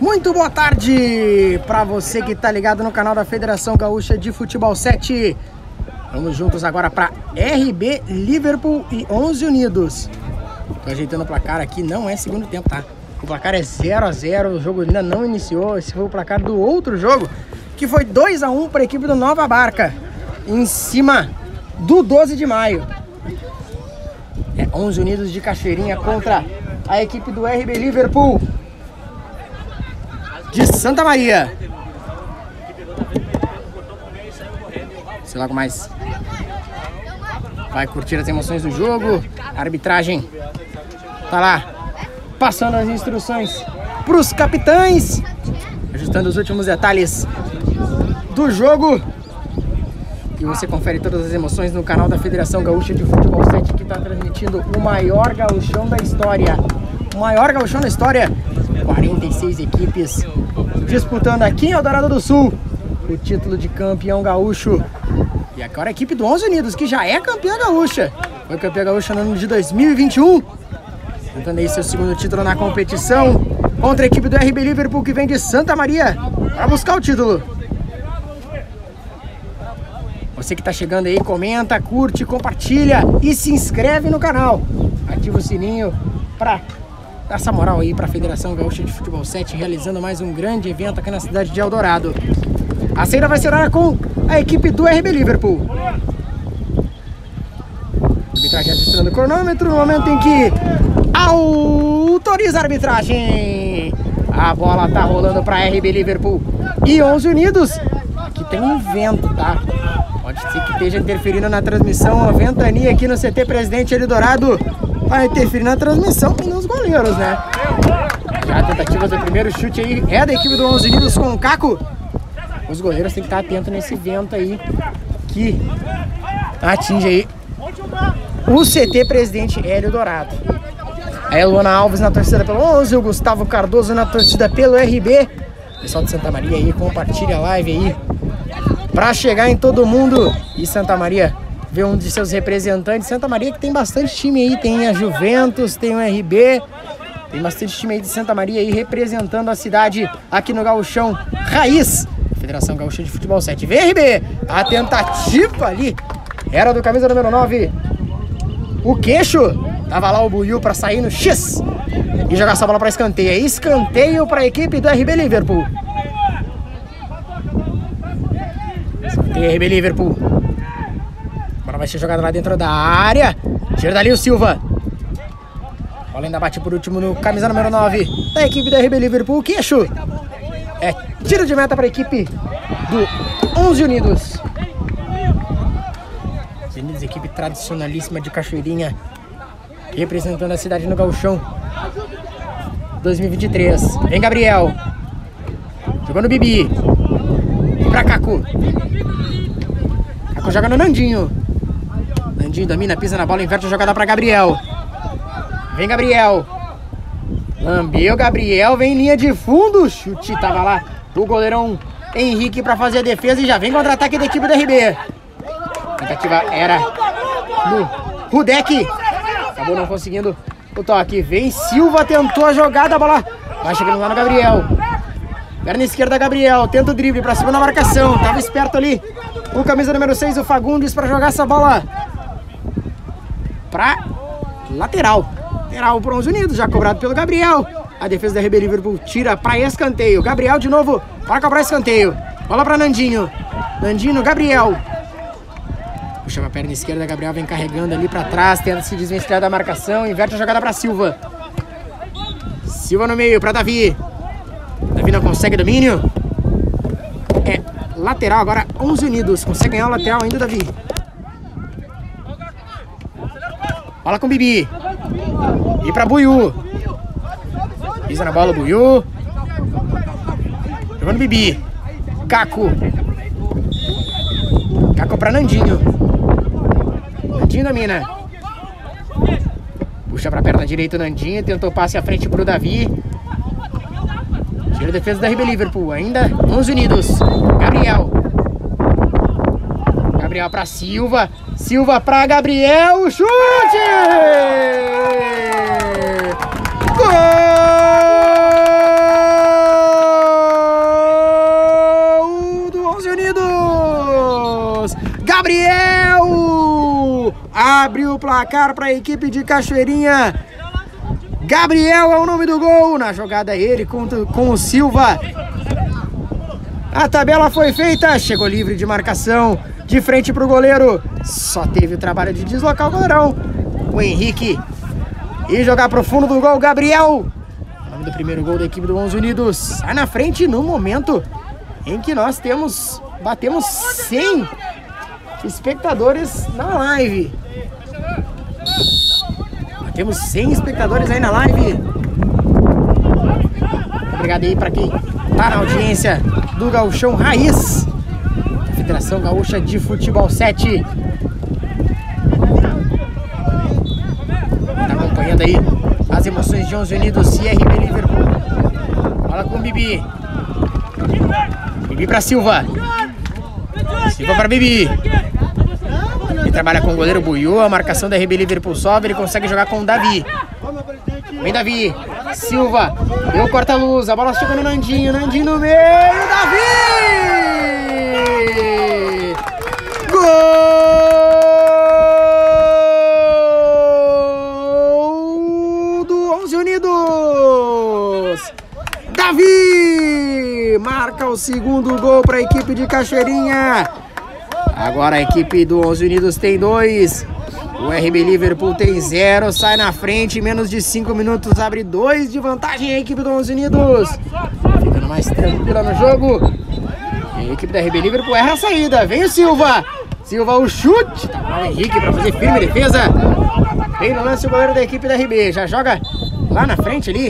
Muito boa tarde para você que tá ligado no canal da Federação Gaúcha de Futebol 7. Vamos juntos agora para RB Liverpool e 11 Unidos. Tô ajeitando o placar aqui, não é segundo tempo, tá? O placar é 0-0, o jogo ainda não iniciou. Esse foi o placar do outro jogo, que foi 2-1 para a equipe do Nova Barca, em cima do 12 de maio. É 11 Unidos de Cachoeirinha contra a equipe do RB Liverpool de Santa Maria. Sei logo mais vai curtir as emoções do jogo. A arbitragem tá lá passando as instruções para os capitães, ajustando os últimos detalhes do jogo. E você confere todas as emoções no canal da Federação Gaúcha de Futebol 7, que está transmitindo o maior gauchão da história. O maior gauchão da história. 46 equipes disputando aqui em Eldorado do Sul o título de campeão gaúcho. E agora a equipe do 11 Unidos, que já é campeã gaúcha. Foi campeã gaúcha no ano de 2021. Tentando aí seu segundo título na competição contra a equipe do RB Liverpool, que vem de Santa Maria para buscar o título. Você que está chegando aí, comenta, curte, compartilha e se inscreve no canal. Ativa o sininho para dar essa moral aí para a Federação Gaúcha de Futebol 7, realizando mais um grande evento aqui na cidade de Eldorado. A saída vai ser com a equipe do RB Liverpool. A arbitragem registrando o cronômetro no momento em que autoriza a arbitragem. A bola tá rolando para RB Liverpool e 11 Unidos. Aqui tem um vento, tá? Pode ser que esteja interferindo na transmissão. A ventania aqui no CT Presidente Eldorado vai interferir na transmissão e nos goleiros, né? Já a tentativa do primeiro chute aí é da equipe do 11 Unidos com o Caco. Os goleiros têm que estar atentos nesse vento aí que atinge aí o CT Presidente Eldorado. Aí a Luana Alves na torcida pelo 11, o Gustavo Cardoso na torcida pelo RB. Pessoal de Santa Maria aí, compartilha a live aí para chegar em todo mundo. E Santa Maria ver um de seus representantes. Santa Maria que tem bastante time aí, tem a Juventus, tem o RB, tem bastante time aí de Santa Maria aí representando a cidade aqui no Gauchão Raiz. Federação Gaúcha de Futebol 7. VRB, a tentativa ali era do camisa número 9, o Queixo. Tava lá o Buiu para sair no X e jogar essa bola para escanteio. Escanteio para a equipe do RB Liverpool. Escanteio RB Liverpool. A bola vai ser jogada lá dentro da área. Tira dali o Silva. A bola ainda bate por último no camisa número 9 da equipe do RB Liverpool, o Queixo. É tiro de meta para a equipe do 11 Unidos. 11 Unidos, equipe tradicionalíssima de Cachoeirinha, representando a cidade no Gauchão 2023. Vem Gabriel. Jogou no Bibi. Pra Caco. Caco joga no Nandinho. Nandinho domina, pisa na bola, inverte a jogada pra Gabriel. Vem Gabriel. Lambeu Gabriel, vem em linha de fundo. O chute tava lá do goleirão Henrique pra fazer a defesa e já vem contra-ataque da equipe do RB. A tentativa era no Rudek. Acabou não conseguindo o toque. Vem Silva, tentou a jogada, a bola vai chegando lá no Gabriel. Perna esquerda, Gabriel, tenta o drible pra cima na marcação. Tava esperto ali o camisa número 6, o Fagundes, pra jogar essa bola pra lateral. Lateral pro 11 Unidos, já cobrado pelo Gabriel. A defesa da RB Liverpool tira pra escanteio. Gabriel de novo para cobrar escanteio. Bola pra Nandinho. Nandinho, Gabriel. Puxa a perna esquerda, Gabriel vem carregando ali pra trás, tenta se desvencilhar da marcação, inverte a jogada pra Silva. Silva no meio pra Davi. Davi não consegue domínio. É lateral agora, 11 Unidos. Consegue ganhar o lateral ainda, Davi. Bola com o Bibi. E pra Buiu. Pisa na bola o Buiu. Jogando Bibi. Caco. Caco pra Nandinho. Nandinho domina. Puxa pra perna direita o Nandinho. Tentou passe à frente pro Davi. Tira a defesa da RB Liverpool. Ainda 11 Unidos. Gabriel. Gabriel pra Silva. Silva pra Gabriel. Chute! Gol! abriu o placar para a equipe de Cachoeirinha. Gabriel é o nome do gol. Na jogada ele com o Silva. A tabela foi feita. Chegou livre de marcação. De frente para o goleiro. Só teve o trabalho de deslocar o goleirão. O Henrique. E jogar para o fundo do gol. Gabriel. O nome do primeiro gol da equipe do 11 Unidos. Sai na frente no momento em que nós batemos 100 espectadores na live. Temos 100 espectadores aí na live. Obrigado aí para quem tá na audiência do Gauchão Raiz, Federação Gaúcha de Futebol 7. Tá acompanhando aí as emoções de 11 Unidos e RB Liverpool. Bola com o Bibi. Bibi para Silva. Silva para Bibi. Ele trabalha com o goleiro Buiú, a marcação da RB Liverpool sobe, ele consegue jogar com o Davi. Vem Davi, Silva, deu corta-luz, a bola chega no Nandinho, Nandinho no meio, Davi! Gol do 11 Unidos! Davi marca o segundo gol para a equipe de Cachoeirinha. Agora a equipe do 11 Unidos tem 2. O RB Liverpool tem 0. Sai na frente. Em menos de 5 minutos abre 2 de vantagem a equipe do 11 Unidos. Ficando mais tranquila no jogo. E a equipe da RB Liverpool erra a saída. Vem o Silva. Silva o chute. Tá com o Henrique para fazer firme defesa. Vem no lance o goleiro da equipe da RB. Já joga lá na frente ali.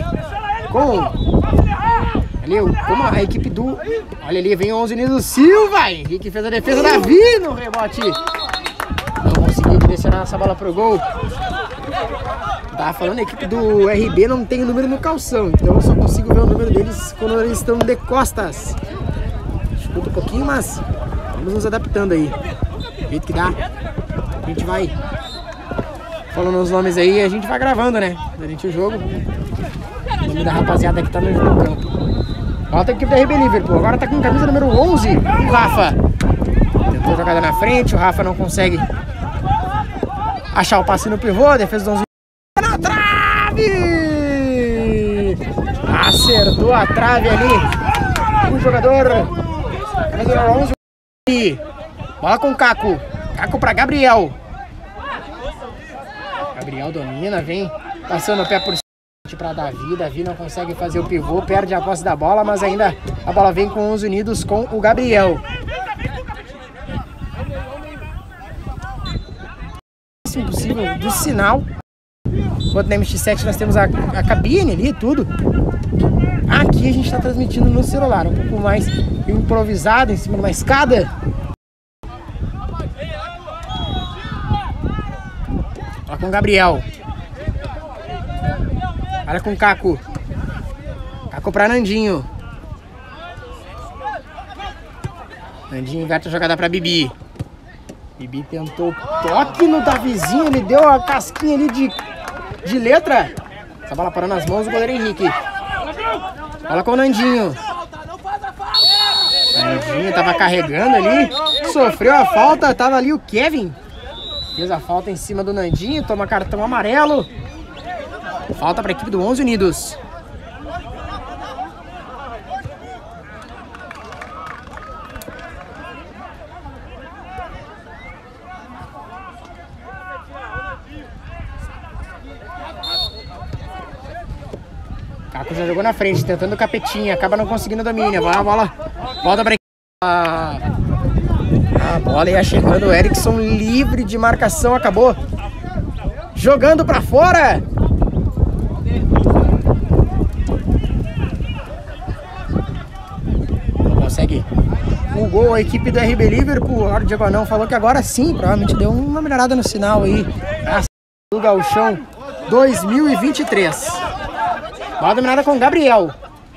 Como a equipe do... Olha ali, vem o 11 Unidos, Silva. Henrique fez a defesa, Davi no rebote. Não conseguiu direcionar essa bola pro gol. Tava falando, a equipe do RB não tem o número no calção. Então eu só consigo ver o número deles quando eles estão de costas. Escuta um pouquinho, mas vamos nos adaptando aí. Do jeito que dá. A gente vai falando os nomes aí e a gente vai gravando, né? Durante o jogo. O nome da rapaziada que tá no campo. Volta a equipe da RB Liverpool. Agora tá com camisa número 11, o Rafa. Tentou jogada na frente, o Rafa não consegue achar o passe no pivô. A defesa do 11 na trave! Acertou a trave ali. O jogador camisa 11. Bola com o Caco. Caco pra Gabriel. Gabriel domina, vem passando o pé por cima para Davi. Davi não consegue fazer o pivô, perde a posse da bola, mas ainda a bola vem com os unidos com o Gabriel. Impossível do sinal. Enquanto na MX7 nós temos a cabine ali e tudo. Aqui a gente está transmitindo no celular, um pouco mais improvisado, em cima de uma escada. Olha com o Gabriel. Olha com o Caco. Caco pra Nandinho. Nandinho inverte a jogada pra Bibi. Bibi tentou toque no Davizinho. Ele deu a casquinha ali de letra. Essa bola parou nas mãos do goleiro Henrique. Olha com o Nandinho. Nandinho tava carregando ali. Sofreu a falta. Tava ali o Kevin. Fez a falta em cima do Nandinho. Toma cartão amarelo. Falta para a equipe do 11 Unidos. Caco já jogou na frente, tentando o capetinha. Acaba não conseguindo o domínio. Vai a bola. Volta para a bola ia chegando. O Erickson livre de marcação. Acabou jogando para fora. Consegue o gol a equipe do RB Liverpool. O Diego Anão falou que agora sim, provavelmente deu uma melhorada no sinal aí. Do Gauchão 2023. Bola dominada com o Gabriel.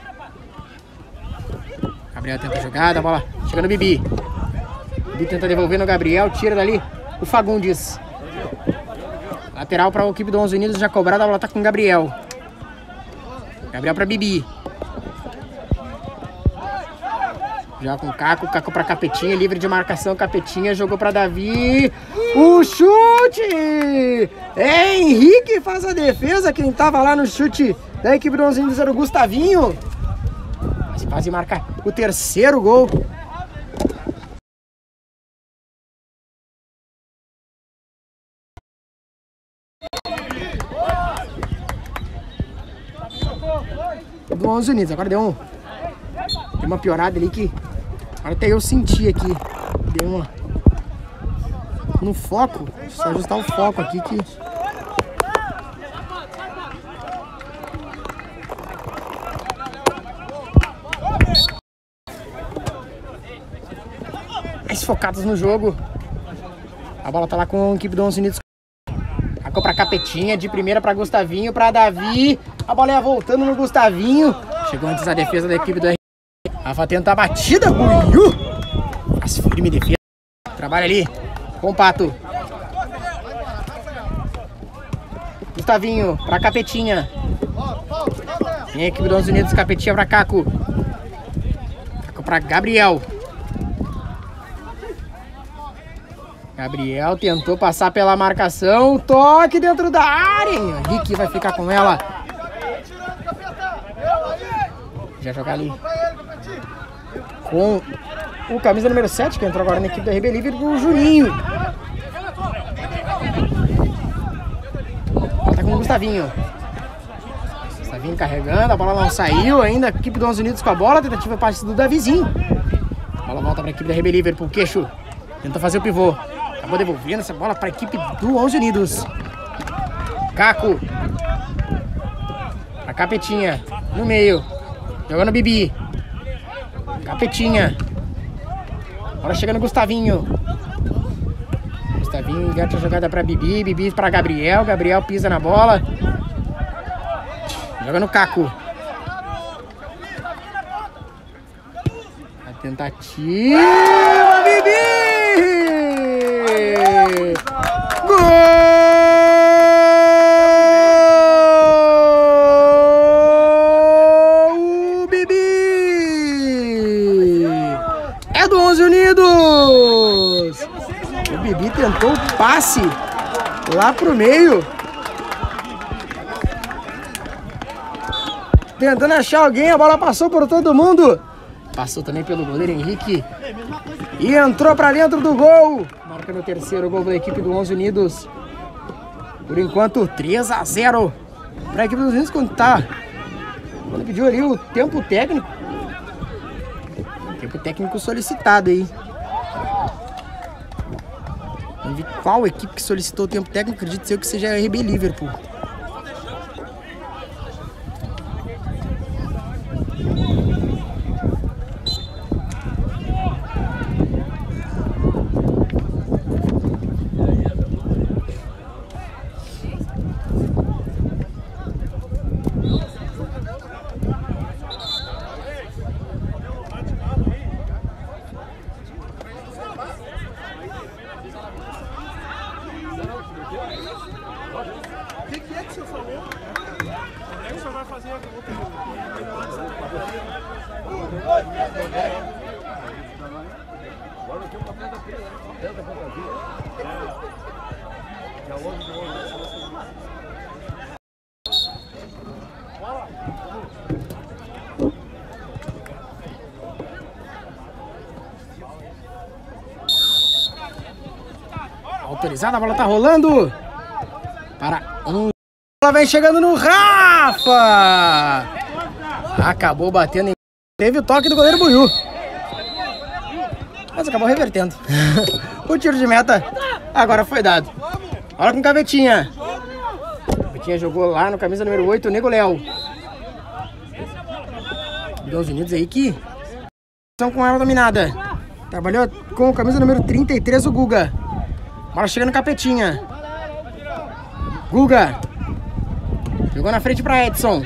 Gabriel tenta a jogada, a bola chega no Bibi. Bibi tenta devolver no Gabriel, tira dali o Fagundes. Lateral para a equipe do 11 Unidos, já cobrada, a bola tá com o Gabriel. Gabriel para Bibi. Já com o Caco pra Capetinha, livre de marcação, Capetinha jogou pra Davi. O chute! É Henrique faz a defesa, quem tava lá no chute da equipe do 11 Índios era o Gustavinho. Mas quase marca o terceiro gol. Do 11 Unidos, agora deu uma piorada ali que agora até eu senti aqui, deu uma no foco, só ajustar o foco aqui que mais focados no jogo. A bola tá lá com a equipe do 11 Unidos. Sacou pra Capetinha, de primeira pra Gustavinho, pra Davi. A bola ia voltando no Gustavinho. Chegou antes a defesa da equipe do RB. Rafa tenta a batida, Buiu. Faz firme defesa. Trabalha ali com o Pato. Gustavinho pra Capetinha. Vem a equipe do 11 Unidos, Capetinha pra Caco. Caco pra Gabriel. Gabriel tentou passar pela marcação. Toque dentro da área. Henrique vai ficar com ela. Já jogar ali com o camisa número 7, que entrou agora na equipe do RB Livre, do Juninho. Tá com o Gustavinho. Gustavinho carregando, a bola não saiu ainda. A equipe do 11 Unidos com a bola. Tentativa passe do Davizinho. A bola volta para a equipe do RB Livre, pro Queixo. Tenta fazer o pivô. Acabou devolvendo essa bola para a equipe do 11 Unidos. Caco. A Capetinha no meio. Jogando Bibi. Capetinha. Agora chega no Gustavinho. Gustavinho inverte a jogada para Bibi. Bibi para Gabriel. Gabriel pisa na bola. Joga no Caco. A tentativa. Bibi! Gol! Bibi! É do 11 Unidos! O Bibi tentou o passe lá pro meio. Tentando achar alguém, a bola passou por todo mundo. Passou também pelo goleiro Henrique. E entrou pra dentro do gol. Marcando o terceiro gol da equipe do 11 Unidos. Por enquanto, 3-0 pra equipe dos Unidos, quando pediu ali o tempo técnico. Tempo técnico solicitado aí. Vamos ver qual equipe que solicitou o tempo técnico. Acredito ser que seja a RB Liverpool. Autorizada, a bola tá rolando. Para um. Ela vem chegando no Rafa. Acabou batendo em. Teve o toque do goleiro Buiu. Mas acabou revertendo. O tiro de meta agora foi dado. Olha com Cavetinha. Cavetinha jogou lá no camisa número 8, o Nego Léo. Dos Unidos aí que estão com ela dominada. Trabalhou com o camisa número 33, o Guga. Bola chega no Capetinha. Guga. Jogou na frente para Edson.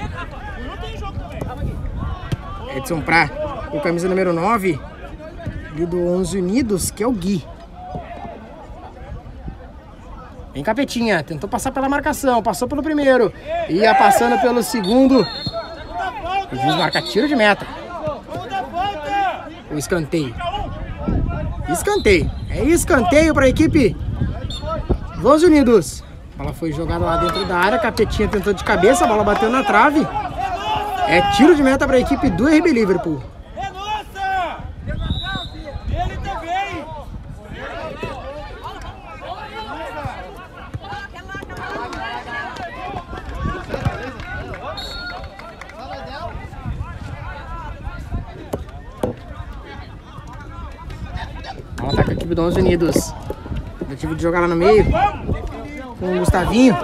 Edson pra o camisa número 9. Ali do 11 Unidos, que é o Gui. Vem Capetinha. Tentou passar pela marcação. Passou pelo primeiro. Ia passando pelo segundo. O juiz marca tiro de meta. O escanteio. Escanteio. É escanteio para a equipe dos 11 Unidos. A bola foi jogada lá dentro da área. Capetinha tentou de cabeça. A bola bateu na trave. É tiro de meta para a equipe do RB Liverpool. Ela tá com a equipe do 11 Unidos. Tentativa de jogar lá no meio com o Gustavinho.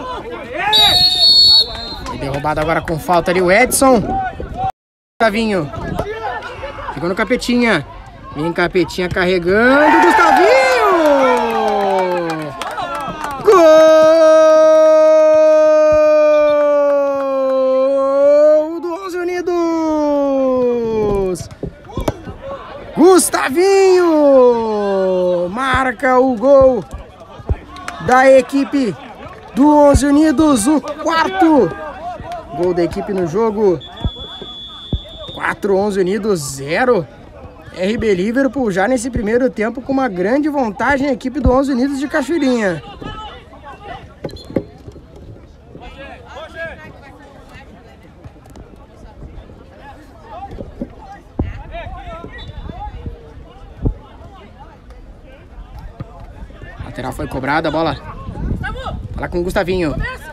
Foi derrubado agora com falta ali o Edson. Gustavinho. Ficou no Capetinha. Vem Capetinha carregando. Gustavinho! Gol do 11 Unidos! Gustavinho marca o gol da equipe do 11 Unidos, o quarto gol da equipe no jogo. 4, 11 Unidos, 0. RB Liverpool já nesse primeiro tempo com uma grande vantagem, a equipe do 11 Unidos de Cachoeirinha. Lateral foi cobrada, a bola tá lá com o Gustavinho.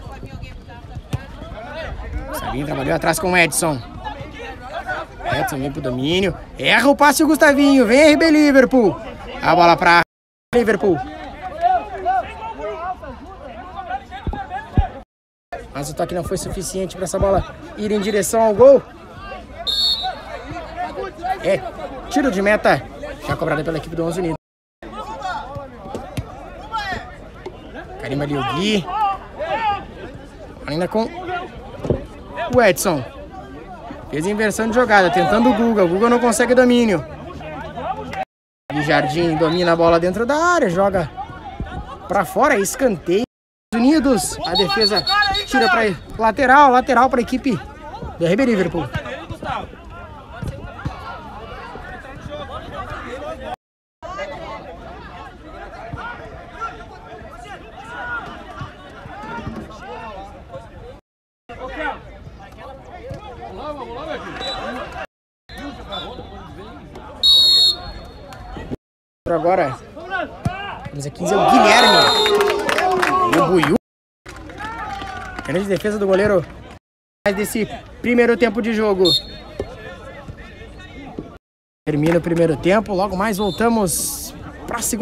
Gustavinho trabalhou atrás com o Edson. Edson vem pro domínio. Erra o passe o Gustavinho. Vem RB Liverpool. A bola pra Liverpool. Mas o toque não foi suficiente para essa bola ir em direção ao gol. É tiro de meta. Já cobrada pela equipe do 11 Unidos. Carimba ali o Gui. Ainda com o Edson. Fez a inversão de jogada, tentando o Guga. O Guga não consegue domínio. E Jardim domina a bola dentro da área. Joga pra fora, escanteio. Unidos, a defesa tira pra lateral. Lateral pra equipe do RB Liverpool. Agora, camisa 15 é o Guilherme. E o Buiú. Grande defesa do goleiro desse primeiro tempo de jogo. Termina o primeiro tempo, logo mais voltamos para a segunda.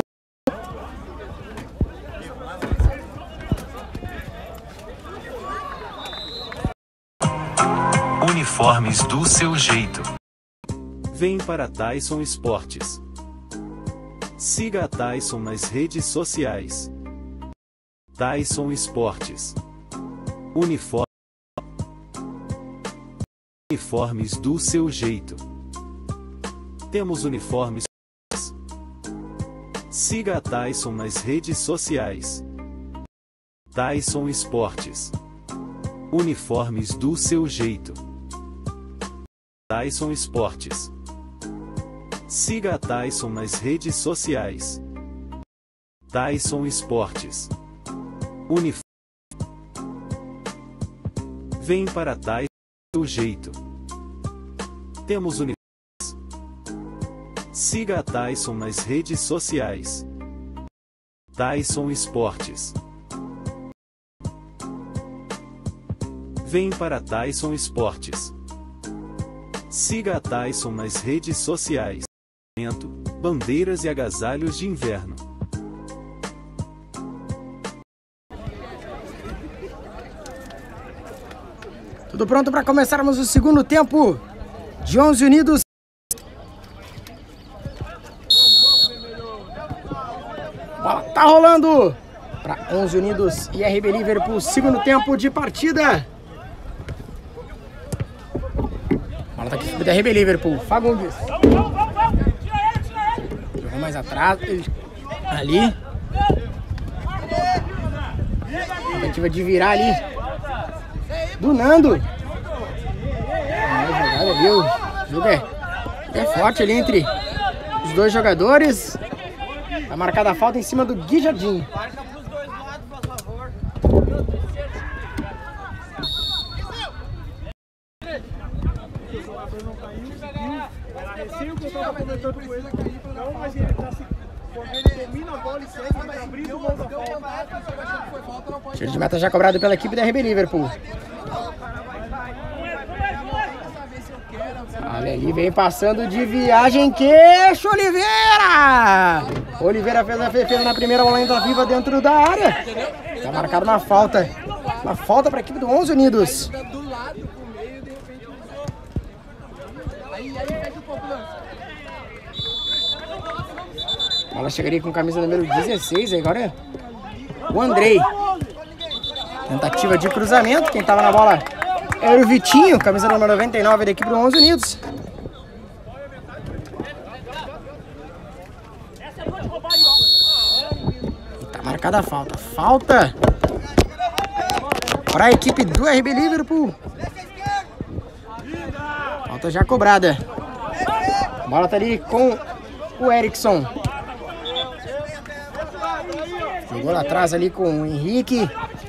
Uniformes do seu jeito. Vem para Tyson Esportes. Siga a Tyson nas redes sociais. Tyson Esportes. Uniformes do seu jeito. Temos uniformes. Siga a Tyson nas redes sociais. Tyson Esportes. Uniformes do seu jeito. Tyson Esportes. Siga a Tyson nas redes sociais. Tyson Esportes. Vem para Tyson do jeito. Temos uniformes. Siga a Tyson nas redes sociais. Tyson Esportes. Vem para Tyson Esportes. Siga a Tyson nas redes sociais. Bandeiras e agasalhos de inverno. Tudo pronto para começarmos o segundo tempo de 11 Unidos. Bola tá rolando para 11 Unidos e RB Liverpool, segundo tempo de partida. Bola tá aqui da RB Liverpool, Fagundes. Jogou mais atrás, ali. Tentativa de virar ali do Nando. A jogada ali, o jogo é forte ali entre os dois jogadores. Tá marcada a falta em cima do Gui Jardim. Tiro de meta já cobrado pela equipe da RB Liverpool. Olha ali, vem passando de viagem, Queixo, Oliveira! Oliveira fez a defesa na primeira bola, entra viva dentro da área. Tá marcada uma falta. Uma falta para a equipe do 11 Unidos. A bola chegaria com camisa número 16, agora é o Andrei. Tentativa de cruzamento, quem tava na bola era o Vitinho, camisa número 99 da equipe do 11 Unidos. E tá marcada a falta. Falta para a equipe do RB Liverpool. Falta já cobrada. A bola tá ali com o Erickson. Jogou lá atrás ali com o Henrique.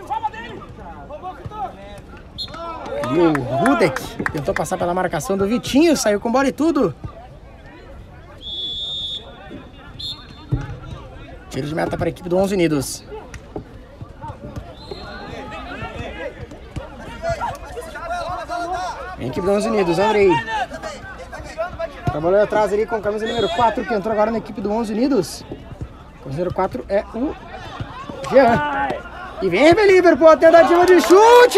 E o Rudek tentou passar pela marcação do Vitinho, saiu com bola e tudo. Tiro de meta para a equipe do 11 Unidos. Vem a equipe do 11 Unidos, Andrei. Trabalhou atrás ali com a camisa número 4, que entrou agora na equipe do 11 Unidos. O camisa número 4 é o Jean. E vem RB Liverpool, a tentativa de chute!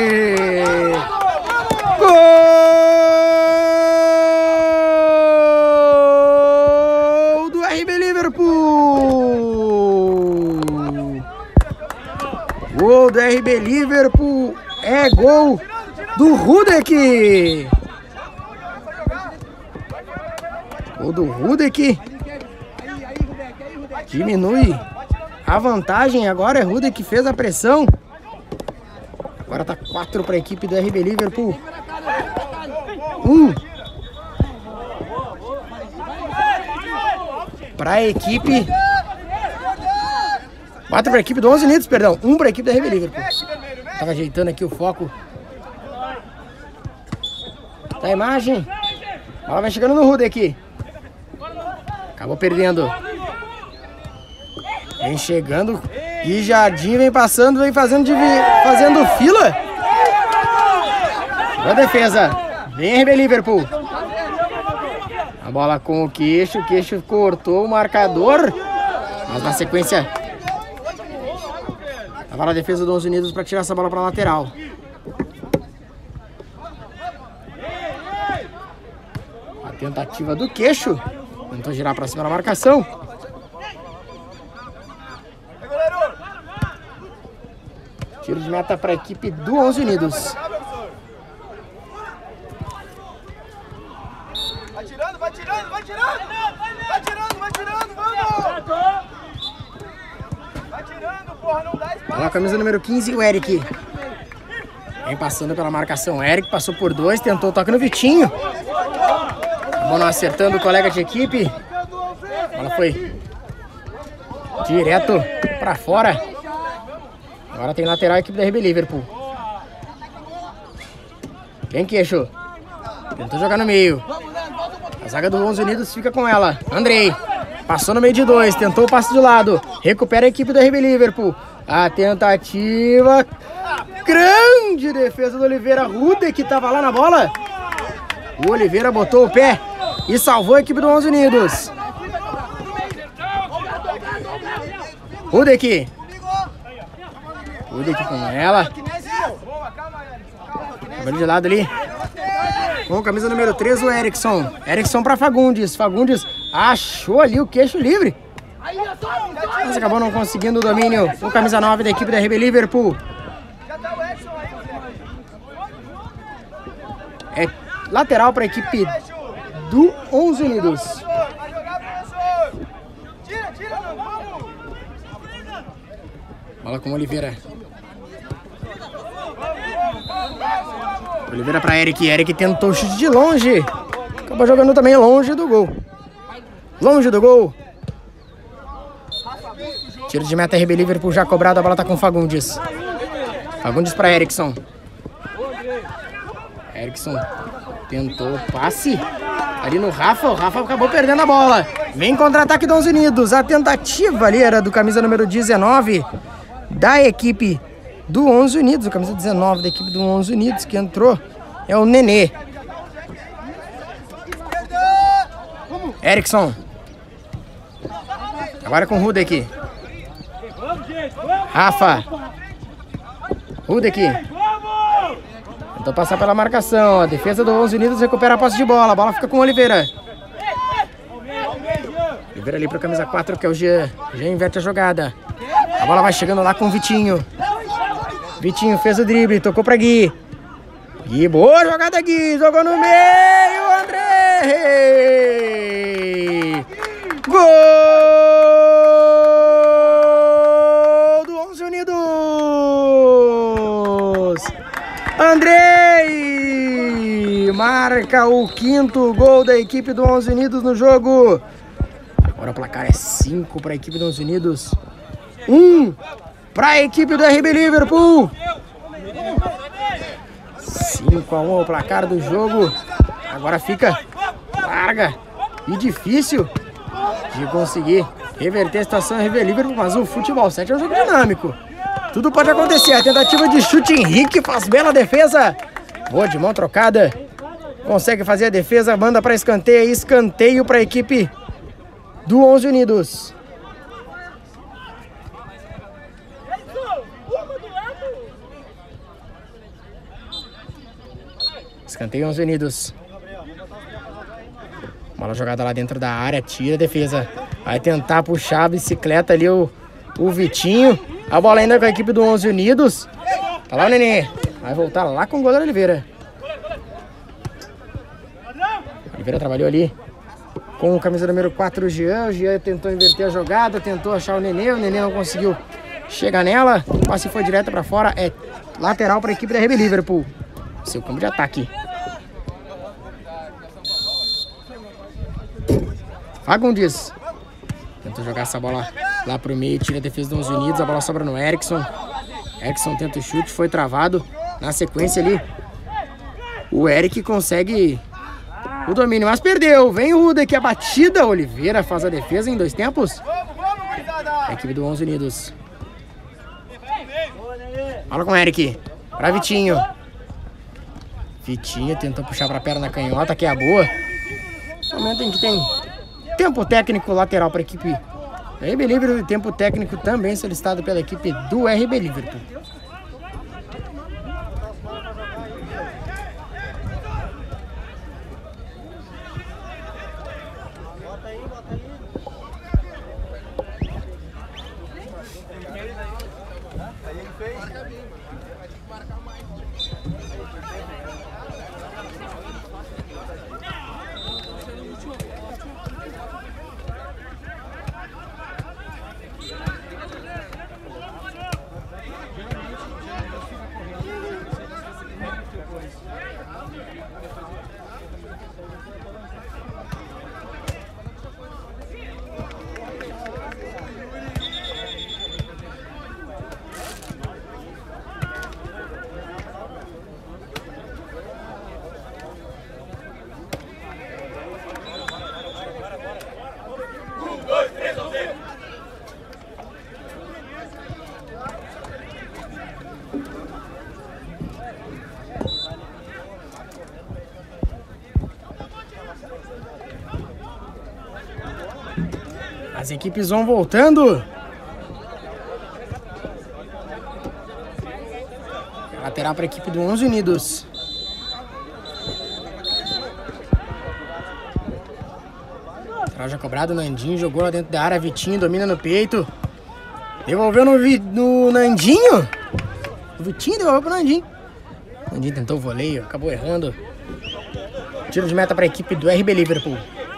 Gol do RB Liverpool! Gol do RB Liverpool, é gol do Rudek! Gol do Rudek. Diminui a vantagem, agora é Rudek que fez a pressão. Agora tá 4 para a equipe do RB Liverpool. 1 para a equipe. 4 para a equipe do 11 Unidos, perdão. 1 para a equipe do RB Liverpool. Tava ajeitando aqui o foco da imagem. A bola vai chegando no Rudek. Acabou perdendo. Vem chegando. E Jardim vem passando, vem fazendo fila. Boa defesa. Vem RB Liverpool. A bola com o Queixo. O Queixo cortou o marcador. Mas na sequência tava na defesa dos 11 Unidos para tirar essa bola para a lateral. A tentativa do Queixo. Tentou girar para cima da marcação. Tiro de meta para a equipe do 11 Unidos. Vai tirando, vai tirando, vai tirando! Vai tirando, vai tirando, vamos! Vai tirando, porra, não dá espaço! Olha a camisa número 15, o Eric. Vem passando pela marcação. O Eric passou por 2, tentou o toque no Vitinho. Acabou não acertando o colega de equipe. A bola foi direto para fora. Agora tem lateral a equipe da RB Liverpool. Vem Queixo. Tentou jogar no meio. A zaga do 11 Unidos fica com ela. Andrei. Passou no meio de 2. Tentou o passe de lado. Recupera a equipe da RB Liverpool. A tentativa. Grande defesa do Oliveira. Rudek que estava lá na bola. O Oliveira botou o pé e salvou a equipe do 11 Unidos. Rudek. Rudek com ela. Cabelo de lado ali. Com camisa número 3, o Erickson. Erickson para Fagundes. Fagundes achou ali o Queixo livre. Mas acabou não conseguindo o domínio. Com camisa 9 da equipe da RB Liverpool. É lateral para a equipe do 11 Unidos. Bola com o Oliveira. Oliveira para Eric. Eric tentou o chute de longe. Acabou jogando também longe do gol. longe do gol. Tiro de meta RB Liverpool já cobrado, a bola tá com o Fagundes. Fagundes para Erickson. Erickson tentou passe ali no Rafa, o Rafa acabou perdendo a bola. Vem contra-ataque dos Unidos, a tentativa ali era do camisa número 19 da equipe do 11 Unidos, o camisa 19 da equipe do 11 Unidos que entrou é o Nenê. Erickson. Agora com o Rudek. Rafa. Rudek. Tentou passar pela marcação. A defesa do 11 Unidos recupera a posse de bola. A bola fica com o Oliveira. Oliveira ali para o camisa 4, que é o Jean. Jean inverte a jogada. A bola vai chegando lá com o Vitinho. Vitinho fez o drible, tocou para Gui. Gui, boa jogada, Gui. Jogou no meio, Andrei. Gol do 11 Unidos. Andrei marca o 5º gol da equipe do 11 Unidos no jogo. Agora o placar é 5 para a equipe do 11 Unidos. 1 para a equipe do RB Liverpool. 5-1 o placar do jogo. Agora fica larga e difícil de conseguir reverter a situação RB Liverpool, mas o futebol 7 é um jogo dinâmico. Tudo pode acontecer. A tentativa de chute, Henrique faz bela defesa. Boa de mão trocada. Consegue fazer a defesa, manda para escanteio. Escanteio para a equipe do 11 Unidos. Escanteio 11 Unidos. Bola jogada lá dentro da área, tira a defesa. Vai tentar puxar a bicicleta ali o Vitinho. A bola ainda com a equipe do 11 Unidos. Tá lá o Nenê. Vai voltar lá com o goleiro Oliveira. Oliveira trabalhou ali com o camisa número 4, o Jean. O Jean tentou inverter a jogada, tentou achar o Nenê não conseguiu chegar nela. O passe foi direto para fora. É lateral para a equipe da RB Liverpool. Seu campo de ataque. Fagundes. Tentou jogar essa bola lá pro meio, tira a defesa dos 11 Unidos. A bola sobra no Erickson. Erickson tenta o chute, foi travado. Na sequência ali, o Eric consegue o domínio, mas perdeu. Vem o Rudek, a batida. Oliveira faz a defesa em 2 tempos. A equipe do 11 Unidos. Bola com o Eric. Pra Vitinho. Vitinho tentou puxar pra perna canhota, que é a boa. Momento em que tem tempo técnico lateral para a equipe do RB Liverpool e tempo técnico também solicitado pela equipe do RB Liverpool. As equipes vão voltando. Lateral para a equipe do 11 Unidos. Lateral já cobrado, Nandinho jogou lá dentro da área, Vitinho domina no peito. Devolveu no Nandinho. O Vitinho devolveu pro Nandinho. Nandinho tentou o voleio, acabou errando. Tiro de meta para a equipe do RB Liverpool.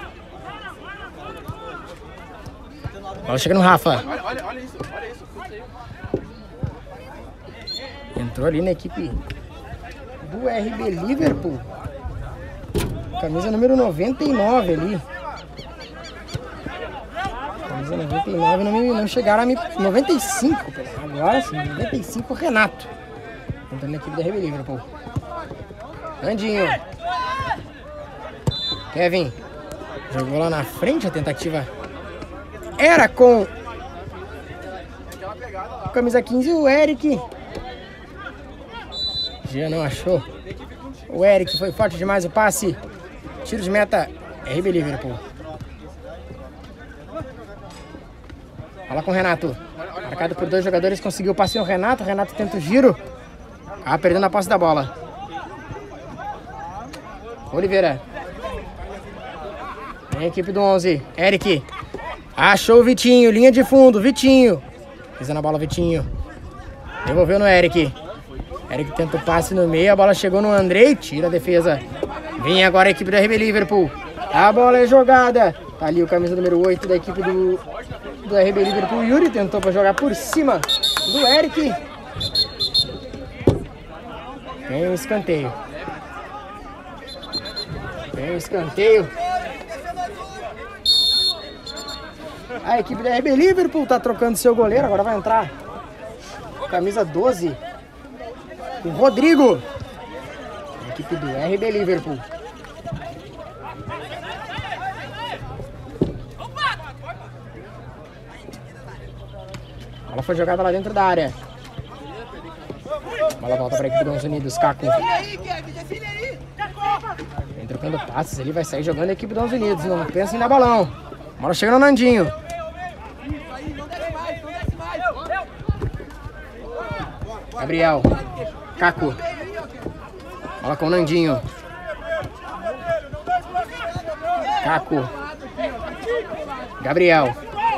Bola chega no Rafa. Olha isso. Entrou ali na equipe do RB Liverpool. Camisa número 99 ali. Camisa 99 não chegaram a me... 95, agora sim, 95 Renato. Entrando na equipe da RB Liverpool. Nandinho. Kevin. Jogou lá na frente, a tentativa era com camisa 15, o Eric. Já não achou. O Eric foi forte demais o passe. Tiro de meta, RB Liverpool. Fala com o Renato. Marcado por 2 jogadores, conseguiu o passe no Renato. Renato tenta o giro. Perdendo a posse da bola. Oliveira. Vem a equipe do 11. Eric. Achou o Vitinho. Linha de fundo. Vitinho. Pisa na bola, Vitinho. Devolveu no Eric. Eric tenta o passe no meio. A bola chegou no Andrei. Tira a defesa. Vem agora a equipe do RB Liverpool. A bola é jogada. Tá ali o camisa número 8 da equipe do RB Liverpool. Yuri tentou para jogar por cima do Eric. Vem o escanteio. Vem o escanteio. A equipe da RB Liverpool tá trocando seu goleiro. Agora vai entrar camisa 12. O Rodrigo. A equipe do RB Liverpool. A bola foi jogada lá dentro da área. A bola volta para a equipe dos Unidos. Caco. Vem trocando passes ali. Vai sair jogando a equipe dos Unidos. Não pensa em dar balão. A bola chega no Nandinho. Gabriel. Caco. Bola com o Nandinho. Caco. Gabriel.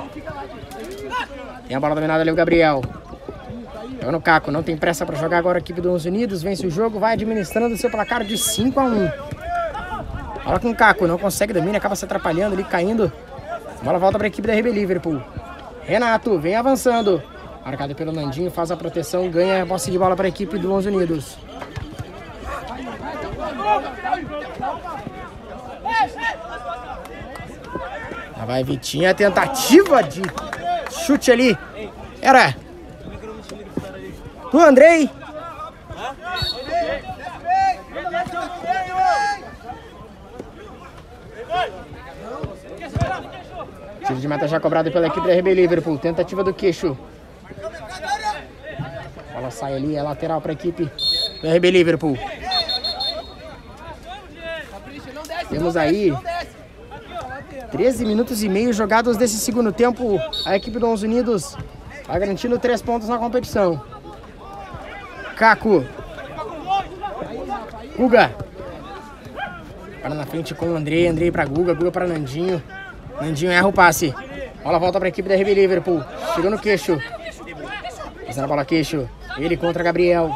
Tem a bola dominada ali o Gabriel. Joga no Caco, não tem pressa para jogar agora a equipe dos Unidos. Vence o jogo, vai administrando seu placar de 5-1. Bola com o Caco, não consegue domínio, acaba se atrapalhando ali, caindo. A bola volta para a equipe da RB Liverpool. Renato vem avançando. Marcado pelo Nandinho, faz a proteção, ganha a posse de bola para a equipe dos Unidos. Lá vai Vitinho, a tentativa de chute ali. Era do Andrei. Tiro de meta já cobrado pela equipe da RB Liverpool. Tentativa do Queixo. A bola sai ali, é lateral para a equipe da RB Liverpool. Temos aí 13 minutos e meio jogados desse segundo tempo. A equipe dos Unidos vai garantindo 3 pontos na competição. Caco. Guga. Para na frente com o Andrei. Andrei para Guga. Guga para Nandinho. Nandinho erra o passe. Bola volta para a equipe da RB Liverpool. Chegou no Queixo. Passando a bola Queixo. Ele contra Gabriel.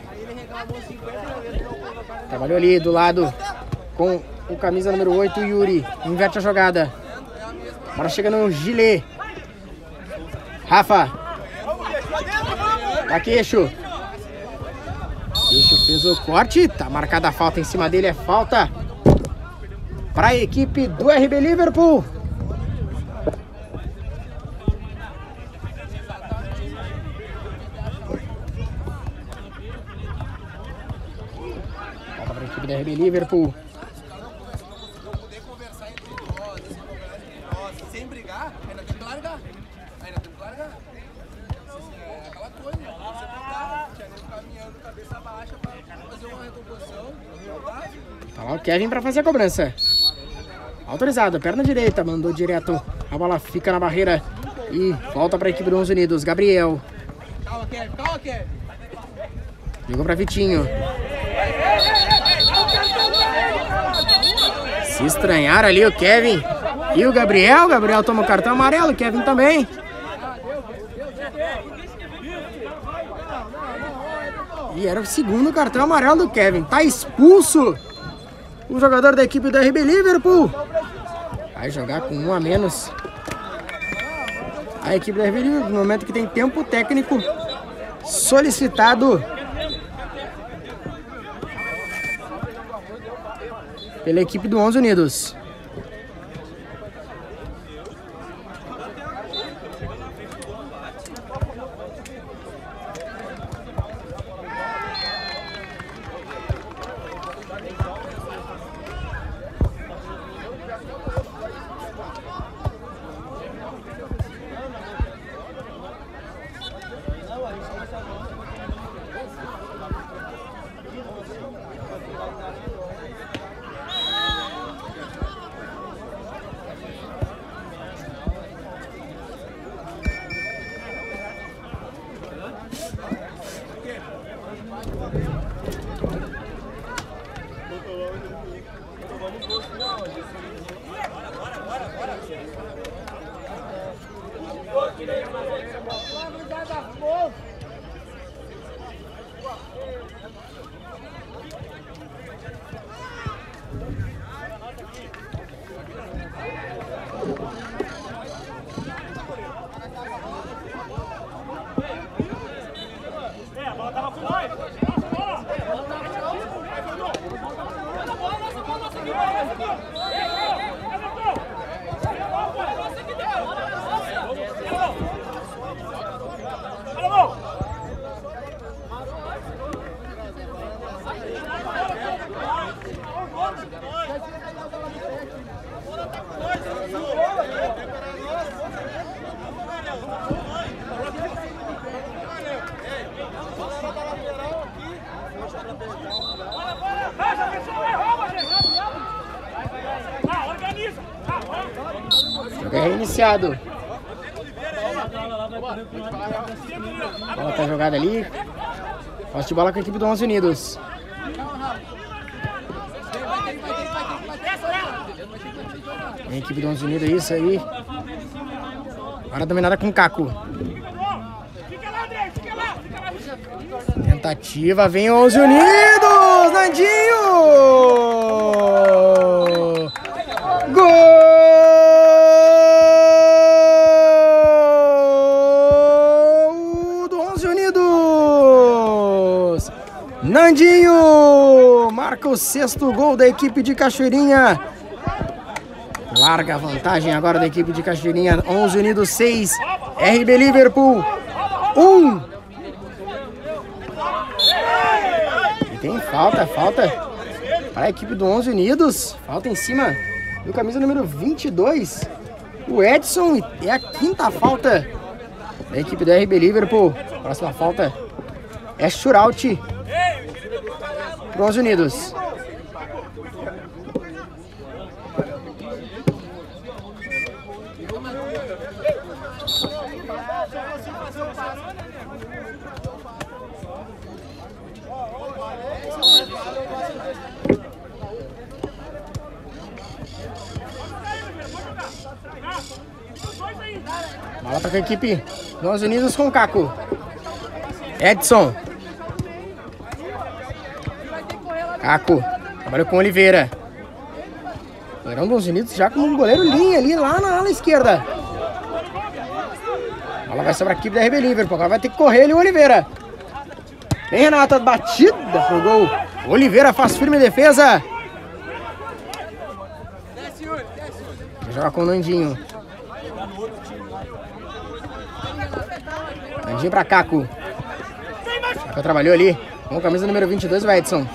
Trabalhou ali do lado com o camisa número 8, Yuri. Inverte a jogada. Bola chega no Gilet. Rafa. Pra Queixo. Queixo fez o corte. Tá marcada a falta em cima dele. É falta para a equipe do RB Liverpool. Falta para a equipe do RB Liverpool. Sem brigar, ainda tem que largar. Ainda tem que largar. É aquela coisa, você ficar caminhando cabeça baixa pra fazer uma recomposição. Tá lá o Kevin para fazer a cobrança. Autorizado, perna direita, mandou direto. A bola fica na barreira e volta para a equipe dos Unidos. Gabriel. Calma, Kevin, calma, Kevin. Jogou para Vitinho. Se estranharam ali o Kevin e o Gabriel. O Gabriel toma o cartão amarelo, o Kevin também. E era o segundo cartão amarelo do Kevin. Tá expulso o jogador da equipe do RB Liverpool. Vai jogar com 1 a menos. A equipe do RB Liverpool, no momento que tem tempo técnico solicitado pela equipe do 11 Unidos. Jogo é reiniciado. A bola tá jogada ali. Posse de bola com a equipe do 11 Unidos. A equipe do 11 Unidos, isso aí. Agora dominada com o Caco. Tentativa, vem 11 Unidos, Nandinho! Gol do 11 Unidos! Nandinho marca o 6º gol da equipe de Cachoeirinha. Larga a vantagem agora da equipe de Cachoeirinha. 11 Unidos 6, RB Liverpool 1. E tem falta para a equipe do 11 Unidos. Falta em cima do camisa número 22, o Edson. E é a 5ª falta da equipe do RB Liverpool. Próxima falta é shootout para 11 Unidos. Bola para a equipe dos 11 Unidos com o Caco. Edson. Caco. Trabalhou com Oliveira. O goleirão dos 11 Unidos já com um goleiro linha ali lá na ala esquerda. A bola vai sobre a equipe da RB Liverpool. Agora vai ter que correr ali o Oliveira. Vem Renata, batida pro gol. Oliveira faz firme defesa. Joga com o Nandinho. Nandinho pra Caco. Caco trabalhou ali com a camisa número 22, o Edson.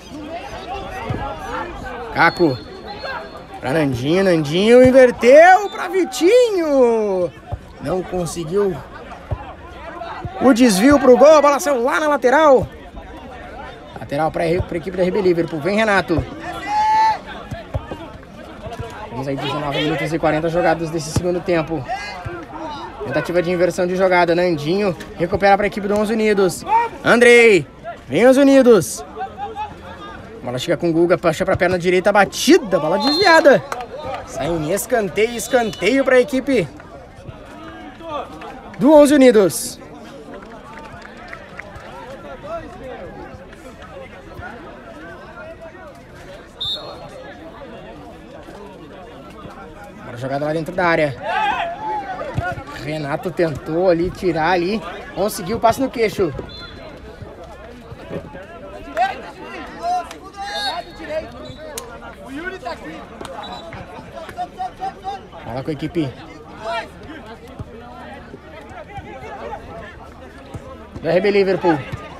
Caco. Pra Nandinho. Nandinho inverteu pra Vitinho. Não conseguiu o desvio pro gol. A bola saiu lá na lateral. Lateral pra equipe da RB Liverpool. Vem Renato. Temos aí 19 minutos e 40 jogados desse segundo tempo. Tentativa de inversão de jogada. Nandinho recupera para a equipe do 11 Unidos. Andrei. Vem 11 Unidos. Bola chega com o Guga. Puxa para a perna direita. Batida. Bola desviada. Sai em escanteio. Escanteio para a equipe do 11 Unidos. Bola jogada lá dentro da área. Renato tentou ali tirar ali, conseguiu o passe no queixo. Bola com a equipe do RB Liverpool.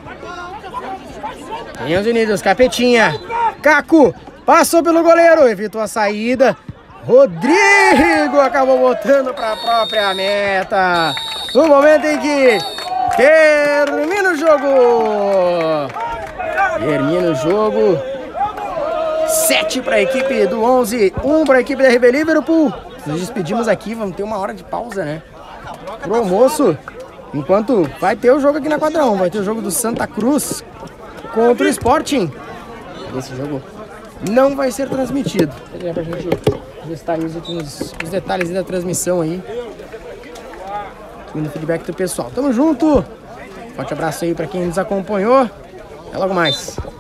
Tem 11 Unidos, Capetinha. Caco passou pelo goleiro, evitou a saída. Rodrigo acabou botando para a própria meta. No momento em que termina o jogo. Termina o jogo. 7 para a equipe do 11, 1 para a equipe da RB Liverpool. Nos despedimos aqui, vamos ter uma hora de pausa, né? Pro almoço. Enquanto vai ter o jogo aqui na quadrão. Vai ter o jogo do Santa Cruz contra o Sporting. Esse jogo não vai ser transmitido. É pra gente listar aí os detalhes da transmissão aí. no feedback do pessoal. Tamo junto. Forte abraço aí pra quem nos acompanhou. Até logo mais.